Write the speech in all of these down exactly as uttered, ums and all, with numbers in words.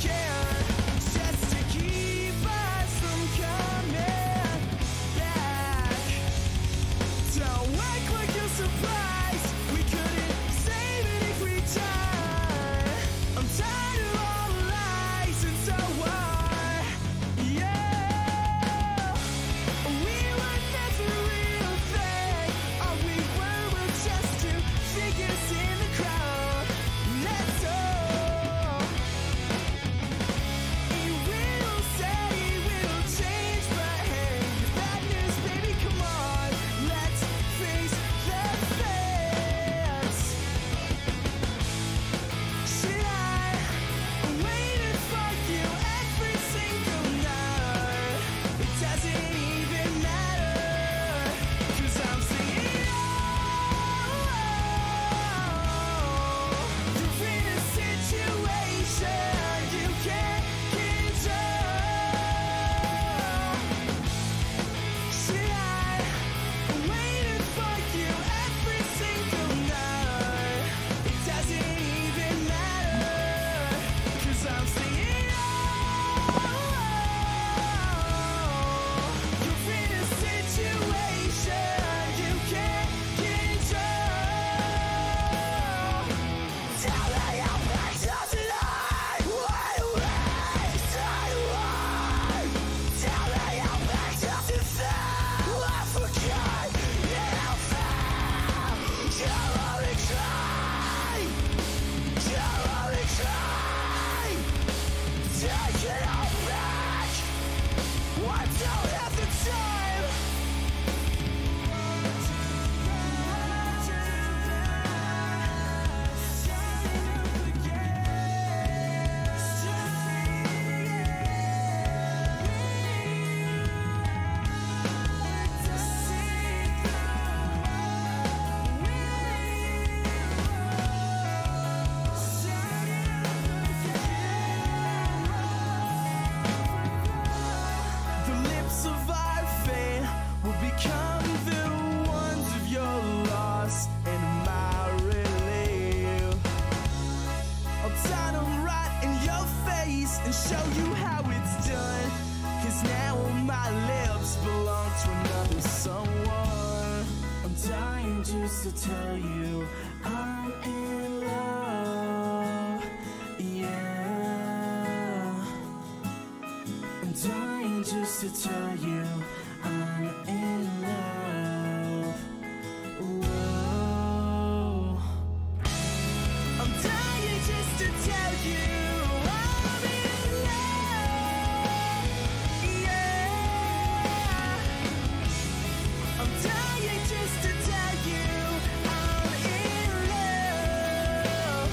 just to tell you I'm in love, yeah. I'm dying just to tell you I'm in love. Whoa. I'm dying just to tell you I'm in love, yeah. I'm dying just to tell you I'm in love.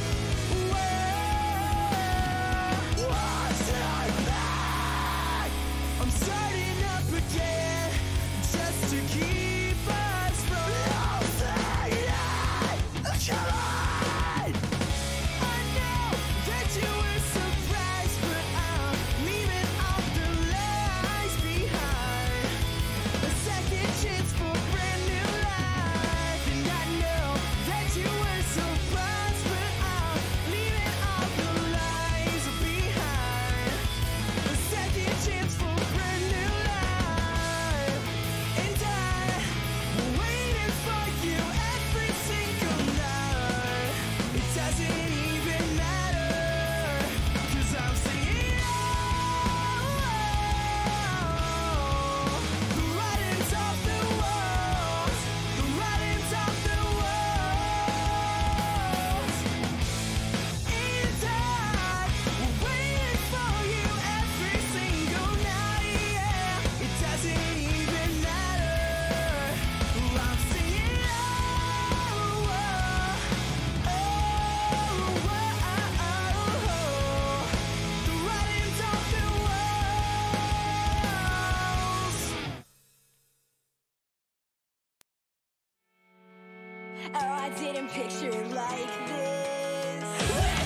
Whoa. What's like that? I'm starting up again just to keep us from losing it. Come on. I know that you were surprised, but I'm leaving all the lies behind. A second chance for a brand new life. And I know that you were surprised, but I'm leaving all the lies behind. A second chance for a brand new life. And I will waiting for you every single night. It doesn't even matter, 'cause I'm saying oh, the writing's off the walls, the writing's off the walls. And I will waiting for you every single night, yeah. It doesn't even matter. I'm singing oh, oh, oh, oh, the writing's off the walls. Oh, I didn't picture it like this.